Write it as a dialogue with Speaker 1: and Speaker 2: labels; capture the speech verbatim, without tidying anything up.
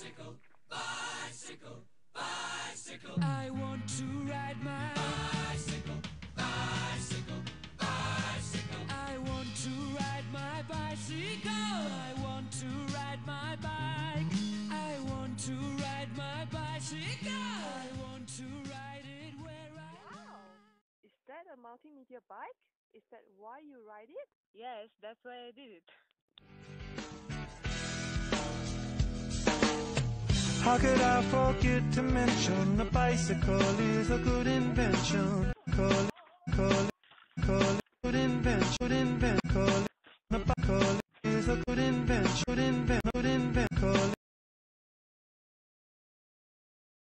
Speaker 1: I want to ride my bicycle, bicycle, bicycle. I want to ride my bicycle. I want to ride my bike. I want to ride my bicycle. I want to ride it where I
Speaker 2: Wow! Is that a multimedia bike? Is that why you ride it?
Speaker 3: Yes, that's why I did it.
Speaker 4: How could I forget to mention a bicycle is a good invention? Call it, call it, call it, good invention, good invention. Call it, a bicycle is a good invention, good invention.